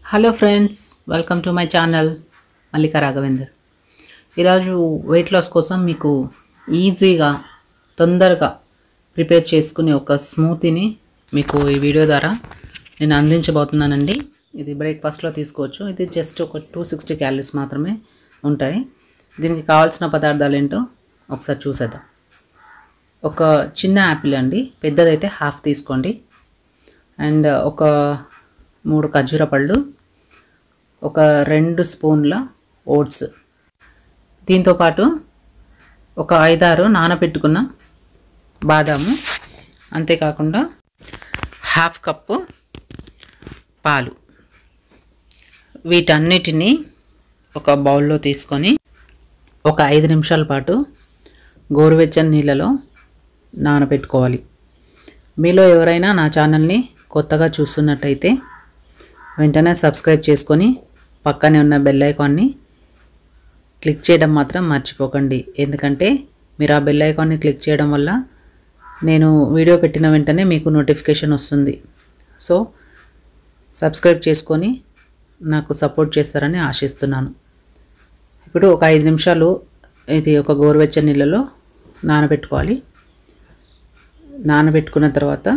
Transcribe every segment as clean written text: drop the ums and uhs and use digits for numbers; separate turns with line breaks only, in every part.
Hello friends, welcome to my channel Mallika Raghavender. ఈరోజు weight loss కోసం మీకు ఈజీగా తొందరగా ప్రిపేర్ చేసుకునే ఒక స్మూతీని మీకు ఈ వీడియో ద్వారా నేను అందించబోతున్నానండి. ఇది బ్రేక్ఫాస్ట్లో తీసుకోవచ్చు. ఇది జస్ట్ ఒక 260 క్యాలరీస్ మాత్రమే ఉంటాయి. దీనికి కావాల్సిన పదార్థాలు ఏంటో ఒకసారి చూసేద్దాం. ఒక చిన్న యాపిల్ అండి, పెద్దదైతే హాఫ్ తీసుకోండి. అండ్ ఒక 3 ఖర్జూర పళ్ళు, ఒక 2 స్పూన్ల ఓట్స్, దీంతోపాటు ఒక 5-6 నానబెట్టుకున్న బాదాము, అంతేకాకుండా హాఫ్ కప్పు పాలు. వీటన్నిటినీ ఒక బౌల్లో తీసుకొని ఒక 5 నిమిషాల పాటు గోరువెచ్చని నీళ్ళలో నానబెట్టుకోవాలి. మీలో ఎవరైనా నా ఛానల్ని కొత్తగా చూస్తున్నట్టయితే వెంటనే సబ్స్క్రైబ్ చేసుకొని పక్కనే ఉన్న బెల్ ఐకాన్ని క్లిక్ చేయడం మాత్రం మర్చిపోకండి. ఎందుకంటే మీరు ఆ బెల్ ఐకాన్ని క్లిక్ చేయడం వల్ల నేను వీడియో పెట్టిన వెంటనే మీకు నోటిఫికేషన్ వస్తుంది. సో సబ్స్క్రైబ్ చేసుకొని నాకు సపోర్ట్ చేస్తారని ఆశిస్తున్నాను. ఇప్పుడు ఒక 5 నిమిషాలు ఇది ఒక గోరువెచ్చని నీళ్ళలో నానబెట్టుకోవాలి. నానబెట్టుకున్న తర్వాత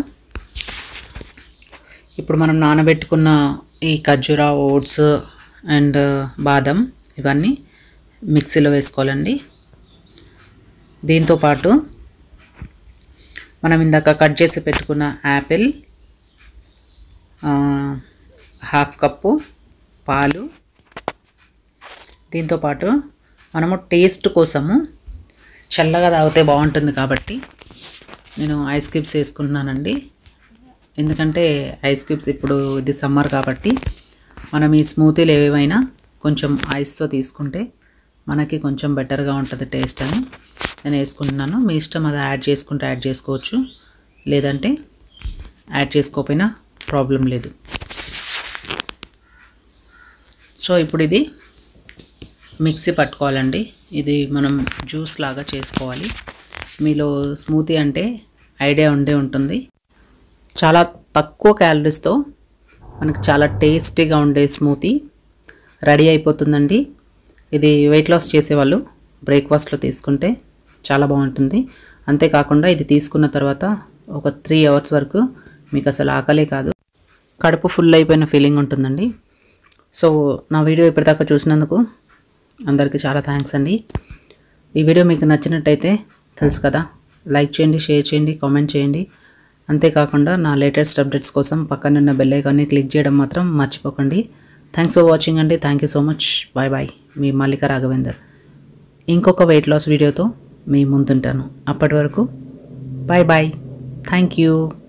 ఇప్పుడు మనం నానబెట్టుకున్న ఈ ఖర్జూర, ఓట్స్ అండ్ బాదం ఇవన్నీ మిక్సీలో వేసుకోవాలండి. దీంతోపాటు మనం ఇందాక కట్ చేసి పెట్టుకున్న యాపిల్, హాఫ్ కప్పు పాలు, దీంతోపాటు మనము టేస్ట్ కోసము చల్లగా తాగితే బాగుంటుంది కాబట్టి నేను ఐస్ క్యూబ్స్ వేసుకుంటున్నానండి. ఎందుకంటే ఐస్ క్యూబ్స్ ఇప్పుడు ఇది సమ్మర్ కాబట్టి మనం ఈ స్మూతీలు ఏవైనా కొంచెం ఐస్తో తీసుకుంటే మనకి కొంచెం బెటర్గా ఉంటుంది టేస్ట్ అని నేను వేసుకుంటున్నాను. మీ ఇష్టం, అది యాడ్ చేసుకుంటే యాడ్ చేసుకోవచ్చు, లేదంటే యాడ్ చేసుకోకపోయినా ప్రాబ్లం లేదు. సో ఇప్పుడు ఇది మిక్సీ పట్టుకోవాలండి. ఇది మనం జ్యూస్ లాగా చేసుకోవాలి. మీలో స్మూతీ అంటే ఐడియా ఉండే ఉంటుంది. చాలా తక్కువ క్యాలరీస్తో మనకు చాలా టేస్టీగా ఉండే స్మూతీ రెడీ అయిపోతుందండి. ఇది వెయిట్ లాస్ చేసేవాళ్ళు బ్రేక్ఫాస్ట్లో తీసుకుంటే చాలా బాగుంటుంది. అంతేకాకుండా ఇది తీసుకున్న తర్వాత ఒక 3 అవర్స్ వరకు మీకు అసలు ఆకలే కాదు, కడుపు ఫుల్ అయిపోయిన ఫీలింగ్ ఉంటుందండి. సో నా వీడియో ఇప్పటిదాకా చూసినందుకు అందరికీ చాలా థ్యాంక్స్ అండి. ఈ వీడియో మీకు నచ్చినట్టయితే తెలుసు కదా, లైక్ చేయండి, షేర్ చేయండి, కామెంట్ చేయండి. అంతేకాకుండా నా లేటెస్ట్ అప్డేట్స్ కోసం పక్కన ఉన్న బెల్ ఐకాన్ని క్లిక్ చేయడం మాత్రం మర్చిపోకండి. థ్యాంక్స్ ఫర్ వాచింగ్ అండి. Thank you so much. Bye bye. మీ మల్లికా రాఘవేందర్. ఇంకొక వెయిట్ లాస్ వీడియోతో మీ ముందుంటాను. అప్పటి వరకు బాయ్ బాయ్. Thank you.